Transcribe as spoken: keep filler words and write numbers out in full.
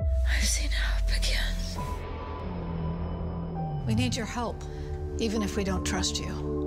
I've seen how it begins. We need your help, even if we don't trust you.